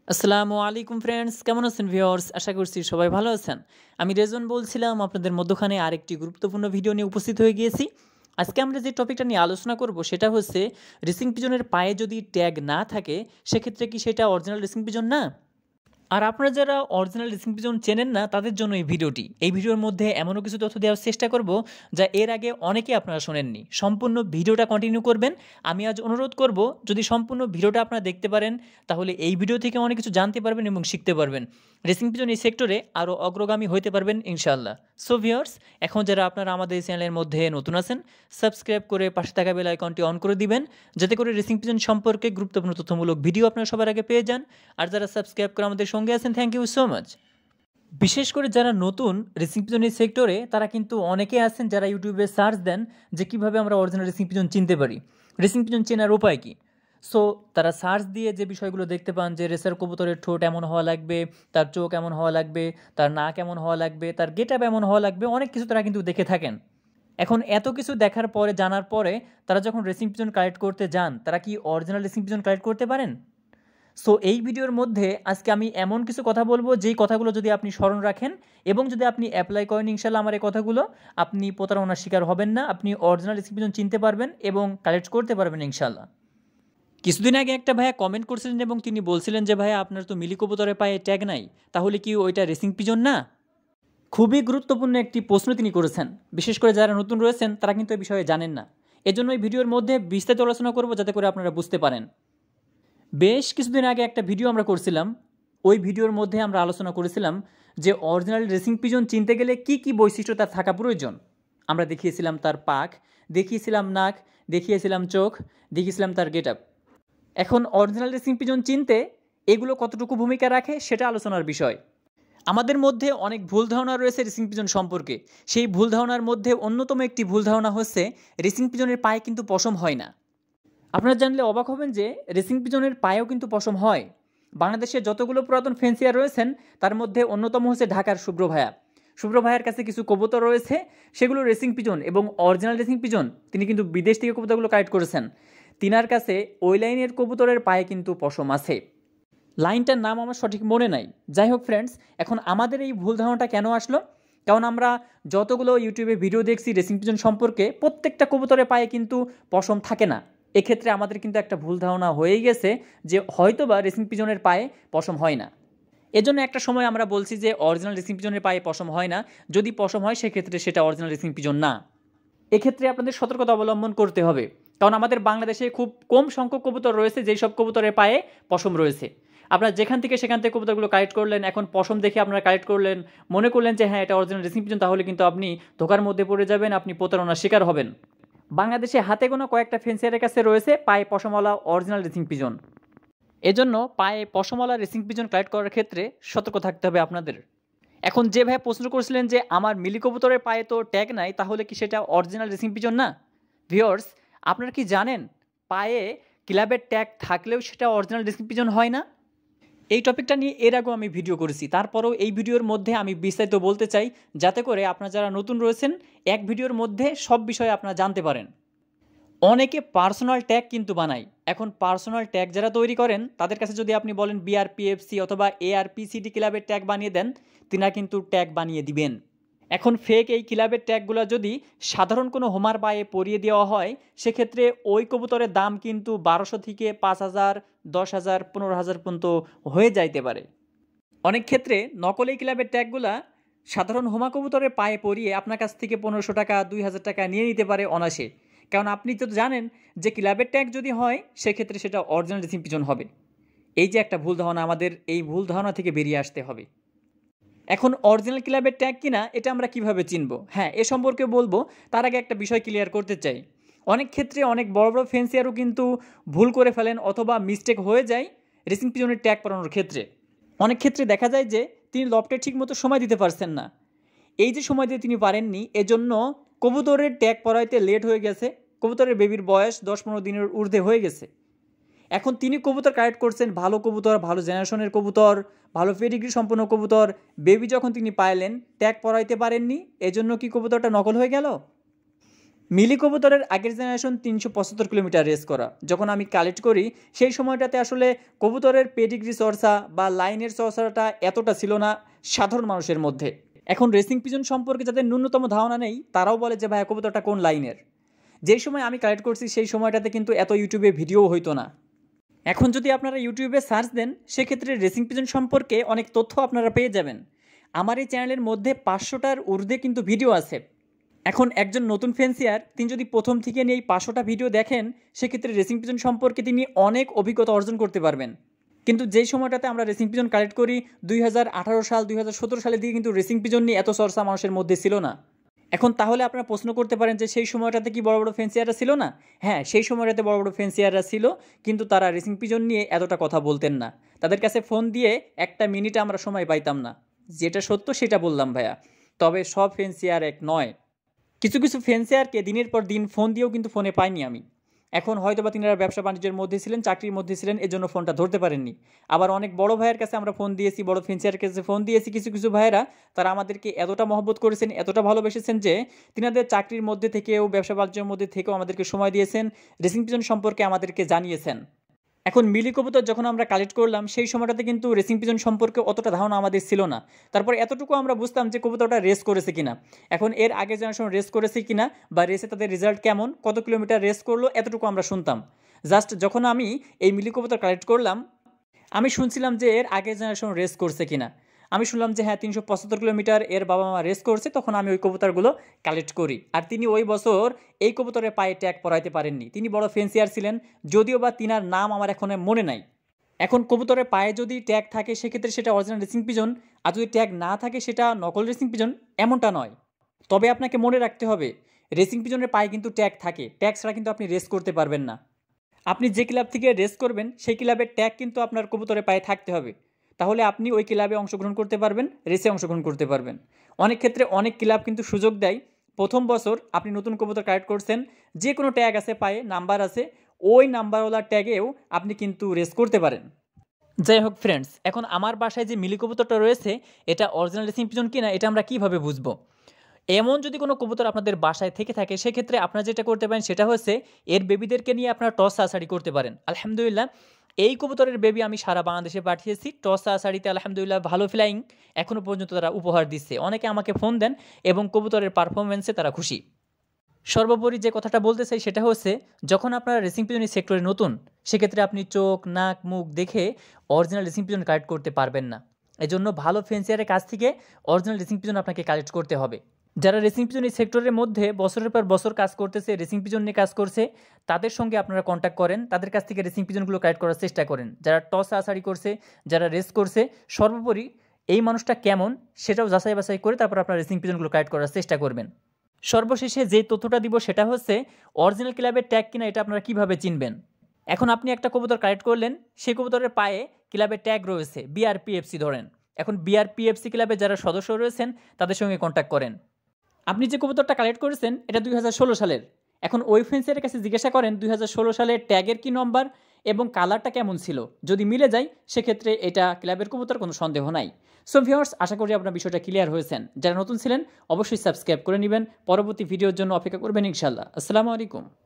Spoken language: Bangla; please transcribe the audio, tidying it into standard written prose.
আসসালামু আলাইকুম ফ্রেন্ডস, কেমন আছেন ভিউয়ার্স? আশা করছি সবাই ভালো আছেন। আমি রেজন বলছিলাম আপনাদের মধ্যখানে আরেকটি গুরুত্বপূর্ণ ভিডিও নিয়ে উপস্থিত হয়ে গিয়েছি। আজকে আমরা যে টপিকটা নিয়ে আলোচনা করব সেটা হচ্ছে রেসিং পিজনের পায়ে যদি ট্যাগ না থাকে সেক্ষেত্রে কি সেটা অরিজিনাল রেসিং পিজন না? আর আপনারা যারা অরিজিনাল রেসিং পিজন চেনেন না তাদের জন্য এই ভিডিওটি। এই ভিডিওর মধ্যে এমনও কিছু তথ্য দেওয়ার চেষ্টা করব যা এর আগে অনেকে আপনারা শোনেননি। সম্পূর্ণ ভিডিওটা কন্টিনিউ করবেন। আমি আজ অনুরোধ করব যদি সম্পূর্ণ ভিডিওটা আপনারা দেখতে পারেন তাহলে এই ভিডিও থেকে অনেক কিছু জানতে পারবেন এবং শিখতে পারবেন। রেসিং পিজন এই সেক্টরে আরও অগ্রগামী হতে পারবেন ইনশাআল্লাহ। সো ভিউয়ার্স, এখন যারা আপনারা আমাদের এই চ্যানেলের মধ্যে নতুন আছেন সাবস্ক্রাইব করে পাশে থাকা বেল আইকনটি অন করে দিবেন যাতে করে রেসিং পিজন সম্পর্কে গুরুত্বপূর্ণ তথ্যমূলক ভিডিও আপনারা সবার আগে পেয়ে যান। আর যারা সাবস্ক্রাইব করে আমাদের সঙ্গে আছেন থ্যাংক ইউ সো মাচ। বিশেষ করে যারা নতুন রেসিং পিজনের সেক্টরে তারা কিন্তু অনেকে আছেন যারা ইউটিউবে সার্চ দেন যে কীভাবে আমরা অরিজিনাল রেসিং পিজন চিনতে পারি, রেসিং পিজন চেনার উপায় কী। সো তারা সার্চ দিয়ে যে বিষয়গুলো দেখতে পান যে রেসার কবুতরের ঠোঁট এমন হওয়া লাগবে, তার চোখ এমন হওয়া লাগবে, তার নাক এমন হওয়া লাগবে, তার গেট আপ এমন হওয়া লাগবে, অনেক কিছু তারা কিন্তু দেখে থাকেন। এখন এত কিছু দেখার পরে জানার পরে তারা যখন রেসিং পিজন কালেক্ট করতে যান তারা কি অরিজিনাল রেসিং পিজন কালেক্ট করতে পারেন? সো এই ভিডিওর মধ্যে আজকে আমি এমন কিছু কথা বলবো যেই কথাগুলো যদি আপনি স্মরণ রাখেন এবং যদি আপনি অ্যাপ্লাই করেন ইনশাল্লাহ আমার এই কথাগুলো, আপনি প্রতারণার শিকার হবেন না, আপনি অরিজিনাল রেসিং পিজন চিনতে পারবেন এবং কালেক্ট করতে পারবেন ইনশাল্লাহ। কিছুদিন আগে একটা ভাইয়া কমেন্ট করছিলেন এবং তিনি বলছিলেন যে ভাইয়া আপনার তো মিলি কবুতরের পায়ে ট্যাগ নাই, তাহলে কি ওইটা রেসিং পিজন না? খুবই গুরুত্বপূর্ণ একটি প্রশ্ন তিনি করেছেন। বিশেষ করে যারা নতুন রয়েছেন তারা কিন্তু এই বিষয়ে জানেন না। এজন্য এই ভিডিওর মধ্যে বিস্তারিত আলোচনা করব যাতে করে আপনারা বুঝতে পারেন। বেশ কিছুদিন আগে একটা ভিডিও আমরা করছিলাম, ওই ভিডিওর মধ্যে আমরা আলোচনা করেছিলাম যে অরিজিনাল রেসিং পিজন চিনতে গেলে কি কি বৈশিষ্ট্য তার থাকা প্রয়োজন। আমরা দেখিয়েছিলাম তার পাখ, দেখিয়েছিলাম নাক, দেখিয়েছিলাম চোখ, দেখিয়েছিলাম তার গেট আপ। এখন অরিজিনাল রেসিং পিজন চিনতে এগুলো কতটুকু ভূমিকা রাখে সেটা আলোচনার বিষয়। আমাদের মধ্যে অনেক ভুল ধারণা রয়েছে রেসিং পিজন সম্পর্কে। সেই ভুল ধারণার মধ্যে অন্যতম একটি ভুল ধারণা হচ্ছে রেসিং পিজনের পায়ে কিন্তু পশম হয় না। আপনারা জানলে অবাক হবেন যে রেসিং পিজনের পায়েও কিন্তু পশম হয়। বাংলাদেশে যতগুলো পুরাতন ফেন্সিয়ার রয়েছেন তার মধ্যে অন্যতম হচ্ছে ঢাকার শুভ্র ভাইয়া। শুভ্র ভাইয়ের কাছে কিছু কবুতর রয়েছে, সেগুলো রেসিং পিজন এবং অরিজিনাল রেসিং পিজন। তিনি কিন্তু বিদেশ থেকে কবুতরগুলো কালেক্ট করেছেন। তিনার কাছে ওই লাইনের কবুতরের পায়ে কিন্তু পশম আছে। লাইনটার নাম আমার সঠিক মনে নাই। যাই হোক ফ্রেন্ডস, এখন আমাদের এই ভুল ধারণাটা কেন আসলো? কারণ আমরা যতগুলো ইউটিউবে ভিডিও দেখছি রেসিং পিজন সম্পর্কে প্রত্যেকটা কবুতরের পায়ে কিন্তু পশম থাকে না। এক্ষেত্রে আমাদের কিন্তু একটা ভুল ধারণা হয়েই গেছে যে হয়তোবা রেসিং পিজনের পায়ে পশম হয় না। এজন্য একটা সময় আমরা বলছি যে অরিজিনাল রেসিং পিজনের পায়ে পশম হয় না, যদি পশম হয় সেক্ষেত্রে সেটা অরিজিনাল রেসিং পিজন না। এক্ষেত্রে আপনাদের সতর্কতা অবলম্বন করতে হবে, কারণ আমাদের বাংলাদেশে খুব কম সংখ্যক কবুতর রয়েছে যেই সব কবুতরের পায়ে পশম রয়েছে। আপনারা যেখান থেকে সেখান থেকে কবুতরগুলো কালেক্ট করলেন, এখন পশম দেখে আপনারা কালেক্ট করলেন, মনে করলেন যে হ্যাঁ এটা অরিজিনাল রেসিং পিজন, তাহলে কিন্তু আপনি ধোকার মধ্যে পড়ে যাবেন, আপনি প্রতারণার শিকার হবেন। বাংলাদেশে হাতে গোনা কয়েকটা ফেন্সিয়ারের কাছে রয়েছে পায়ে পশমওয়ালা অরিজিনাল রেসিং পিজন। এজন্য পায়ে পশমওয়ালা রেসিং পিজন কালেক্ট করার ক্ষেত্রে সতর্ক থাকতে হবে আপনাদের। এখন যে ভাই প্রশ্ন করছিলেন যে আমার মিলি কবুতরের পায়ে তো ট্যাগ নাই, তাহলে কি সেটা অরিজিনাল রেসিং পিজন না? ভিউয়ার্স, আপনারা কি জানেন পায়ে ক্লাবের ট্যাগ থাকলেও সেটা অরিজিনাল রেসিং পিজন হয় না? এই টপিকটা নিয়ে এর আগেও আমি ভিডিও করেছি, তারপরেও এই ভিডিওর মধ্যে আমি বিস্তারিত বলতে চাই যাতে করে আপনারা যারা নতুন রয়েছেন এক ভিডিওর মধ্যে সব বিষয়ে আপনারা জানতে পারেন। অনেকে পার্সোনাল ট্যাগ কিন্তু বানায়। এখন পার্সোনাল ট্যাগ যারা তৈরি করেন তাদের কাছে যদি আপনি বলেন বিআরপিএফসি অথবা এআরপিসিডি ক্লাবের ট্যাগ বানিয়ে দেন, তিনারা কিন্তু ট্যাগ বানিয়ে দিবেন। এখন ফেক এই ক্লাবের ট্যাগগুলো যদি সাধারণ কোনো হোমার পায়ে পরিয়ে দেওয়া হয় সেক্ষেত্রে ওই কবুতরের দাম কিন্তু 1200 থেকে 5000, 10,000, 15,000 পর্যন্ত হয়ে যাইতে পারে। অনেক ক্ষেত্রে নকল এই ক্লাবের ট্যাগগুলা সাধারণ হোমা কবুতরের পায়ে পরিয়ে আপনার কাছ থেকে 1500 টাকা, 2000 টাকা নিয়ে নিতে পারে অনায়াসে। কারণ আপনি তো জানেন যে ক্লাবের ট্যাগ যদি হয় সেক্ষেত্রে সেটা অরিজিনাল রেসিং পিজন হবে। এই যে একটা ভুল ধারণা, আমাদের এই ভুল ধারণা থেকে বেরিয়ে আসতে হবে। এখন অরিজিনাল ক্লাবের ট্যাগ কিনা এটা আমরা কিভাবে চিনব? হ্যাঁ, এ সম্পর্কে বলবো। তার আগে একটা বিষয় ক্লিয়ার করতে চাই। অনেক ক্ষেত্রে অনেক বড় বড় ফেন্সিয়ারও কিন্তু ভুল করে ফেলেন অথবা মিস্টেক হয়ে যায় রেসিং পিজনের ট্যাগ পরানোর ক্ষেত্রে। অনেক ক্ষেত্রে দেখা যায় যে তিনি লফটে ঠিকমতো সময় দিতে পারছেন না। এই যে সময় দিয়ে তিনি পারেননি, এজন্য কবুতরের ট্যাগ পরাইতে লেট হয়ে গেছে। কবুতরের বেবির বয়স 10-15 দিনের ঊর্ধ্বে হয়ে গেছে। এখন তিনি কবুতর কালেক্ট করছেন, ভালো কবুতর, ভালো জেনারেশনের কবুতর, ভালো পেডিগ্রি সম্পন্ন কবুতর। বেবি যখন তিনি পাইলেন ট্যাগ পরাইতে পারেননি, এজন্য কি কবুতরটা নকল হয়ে গেল? মিলি কবুতরের আগের জেনারেশন ৩৭৫ কিলোমিটার রেস করা যখন আমি কালেক্ট করি সেই সময়টাতে আসলে কবুতরের পেডিগ্রি চর্চা বা লাইনের চর্চাটা এতটা ছিল না সাধারণ মানুষের মধ্যে। এখন রেসিং পিজন সম্পর্কে যাদের ন্যূনতম ধারণা নেই তারাও বলে যে ভাইয়া কবুতরটা কোন লাইনের। যেই সময় আমি কালেক্ট করছি সেই সময়টাতে কিন্তু এত ইউটিউবে ভিডিও হইতো না। এখন যদি আপনারা ইউটিউবে সার্চ দেন সেক্ষেত্রে রেসিং পিজন সম্পর্কে অনেক তথ্য আপনারা পেয়ে যাবেন। আমার এই চ্যানেলের মধ্যে ৫০০টার ঊর্ধ্বে কিন্তু ভিডিও আছে। এখন একজন নতুন ফেন্সিয়ার তিনি যদি প্রথম থেকে নিয়ে এই ৫০০টা ভিডিও দেখেন সেক্ষেত্রে রেসিং পিজন সম্পর্কে তিনি অনেক অভিজ্ঞতা অর্জন করতে পারবেন। কিন্তু যেই সময়টাতে আমরা রেসিং পিজন কালেক্ট করি ২০১৮ সাল ২০১৭ সালের দিকে কিন্তু রেসিং পিজন নিয়ে এত চর্চা মানুষের মধ্যে ছিল না। এখন তাহলে আপনারা প্রশ্ন করতে পারেন যে সেই সময়টাতে কি বড় বড় ফেন্সিয়াররা ছিল না? হ্যাঁ, সেই সময়টাতে বড় বড় ফেন্সিয়াররা ছিল, কিন্তু তারা রেসিং পিজন নিয়ে এতটা কথা বলতেন না। তাদের কাছে ফোন দিয়ে একটা মিনিট আমরা সময় পাইতাম না। যেটা সত্য সেটা বললাম ভাইয়া। তবে সব ফেন্সিয়ার এক নয়। কিছু কিছু ফেন্সিয়ারকে দিনের পর দিন ফোন দিয়েও কিন্তু ফোনে পাইনি আমি। এখন হয়তো বা তিনারা ব্যবসা বাণিজ্যের মধ্যে ছিলেন, চাকরির মধ্যে ছিলেন, এজন্য ফোনটা ধরতে পারেননি। আবার অনেক বড় ভাইয়ের কাছে আমরা ফোন দিয়েছি, বড় ফেন্সিয়ারের কাছে ফোন দিয়েছি। কিছু কিছু ভাইয়েরা তারা আমাদেরকে এতটা মহব্বত করেছেন, এতটা ভালোবেসেছেন যে তিনাদের চাকরির মধ্যে থেকেও ব্যবসা বাণিজ্যের মধ্যে থেকেও আমাদেরকে সময় দিয়েছেন, রেসিং পিজন সম্পর্কে আমাদেরকে জানিয়েছেন। এখন মিলি কবুতর যখন আমরা কালেক্ট করলাম সেই সময়টাতে কিন্তু রেসিং পিজন সম্পর্কে অতটা ধারণা আমাদের ছিল না। তারপর এতটুকু আমরা বুঝতাম যে কবুতরটা রেস করেছে কিনা। এখন এর আগে জেনারেশন রেস করেছে কিনা বা রেসে তাদের রেজাল্ট কেমন, কত কিলোমিটার রেস করলো, এতটুকু আমরা শুনতাম। জাস্ট যখন আমি এই মিলি কবুতর কালেক্ট করলাম আমি শুনছিলাম যে এর আগে জেনারেশন রেস করছে কিনা। আমি শুনলাম যে হ্যাঁ ৩৭৫ কিলোমিটার এর বাবা মা রেস করছে, তখন আমি ওই কবুতরগুলো কালেক্ট করি। আর তিনি ওই বছর এই কবুতরের পায়ে ট্যাগ পরাইতে পারেননি, তিনি বড় ফেন্সিয়ার ছিলেন, যদিও বা তিনার নাম আমার এখন মনে নাই। এখন কবুতরের পায়ে যদি ট্যাগ থাকে সেক্ষেত্রে সেটা অরিজিনাল রেসিং পিজন, আর যদি ট্যাগ না থাকে সেটা নকল রেসিং পিজন, এমনটা নয়। তবে আপনাকে মনে রাখতে হবে রেসিং পিজনের পায়ে কিন্তু ট্যাগ থাকে, ট্যাগ ছাড়া কিন্তু আপনি রেস করতে পারবেন না। আপনি যে ক্লাব থেকে রেস করবেন সেই ক্লাবের ট্যাগ কিন্তু আপনার কবুতরের পায়ে থাকতে হবে, তাহলে আপনি ওই ক্লাবে অংশগ্রহণ করতে পারবেন, রেসে অংশগ্রহণ করতে পারবেন। অনেক ক্ষেত্রে অনেক ক্লাব কিন্তু সুযোগ দেয়, প্রথম বছর আপনি নতুন কবুতর কালেক্ট করছেন, যে কোনো ট্যাগ আছে পায়ে, নাম্বার আছে, ওই নাম্বারওয়ালা ট্যাগেও আপনি কিন্তু রেস করতে পারেন। যাই হোক ফ্রেন্ডস, এখন আমার বাসায় যে মিলি কবুতরটা রয়েছে এটা অরিজিনাল রেসিং পিজন কিনা এটা আমরা কীভাবে বুঝবো? এমন যদি কোনো কবুতর আপনাদের বাসায় থেকে থাকে সেক্ষেত্রে আপনারা যেটা করতে পারেন সেটা হচ্ছে এর বেবিদেরকে নিয়ে আপনারা টস ছাড়াছাড়ি করতে পারেন। আলহামদুলিল্লাহ এই কবুতরের বেবি আমি সারা বাংলাদেশে পাঠিয়েছি, টস ছাড়াছাড়িতে আলহামদুলিল্লাহ ভালো ফ্লাইং এখনও পর্যন্ত তারা উপহার দিচ্ছে। অনেকে আমাকে ফোন দেন এবং কবুতরের পারফরমেন্সে তারা খুশি। সর্বোপরি যে কথাটা বলতে চাই সেটা হচ্ছে যখন আপনারা রেসিং পিজনের সেক্টরে নতুন সেক্ষেত্রে আপনি চোখ, নাক, মুখ দেখে অরিজিনাল রেসিং পিজন কালেক্ট করতে পারবেন না। এজন্য ভালো ফেন্সিয়ারের কাছ থেকে অরিজিনাল রেসিং পিজন আপনাকে কালেক্ট করতে হবে। যারা রেসিং পিজন এই সেক্টরের মধ্যে বছরের পর বছর কাজ করতেছে, রেসিং পিজন নিয়ে কাজ করছে, তাদের সঙ্গে আপনারা কন্ট্যাক্ট করেন, তাদের কাছ থেকে রেসিং পিজনগুলো কালেক্ট করার চেষ্টা করেন। যারা টস আছাড়ি করছে, যারা রেস করছে, সর্বোপরি এই মানুষটা কেমন সেটাও যাচাই বাছাই করে তারপর আপনারা রেসিং পিজনগুলো কালেক্ট করার চেষ্টা করবেন। সর্বশেষে যে তথ্যটা দিব সেটা হচ্ছে অরিজিনাল ক্লাবের ট্যাগ কিনা এটা আপনারা কীভাবে চিনবেন। এখন আপনি একটা কবুতর কালেক্ট করলেন, সেই কবুতরের পায়ে ক্লাবের ট্যাগ রয়েছে বিআরপিএফসি ধরেন। এখন বিআরপিএফসি ক্লাবে যারা সদস্য রয়েছেন তাদের সঙ্গে কন্ট্যাক্ট করেন। আপনি যে কবুতরটা কালেক্ট করেছেন এটা ২০১৬ সালের। এখন ওই ফেন্সিয়ারের কাছে জিজ্ঞাসা করেন ২০১৬ সালের ট্যাগের কী নম্বর এবং কালারটা কেমন ছিল, যদি মিলে যায় সেক্ষেত্রে এটা ক্লাবের কবুতর, কোনো সন্দেহ নাই। সো ভিউয়ার্স, আশা করি আপনার বিষয়টা ক্লিয়ার হয়েছেন। যারা নতুন ছিলেন অবশ্যই সাবস্ক্রাইব করে নেবেন, পরবর্তী ভিডিওর জন্য অপেক্ষা করবেন ইনশাআল্লাহ। আসসালামু আলাইকুম।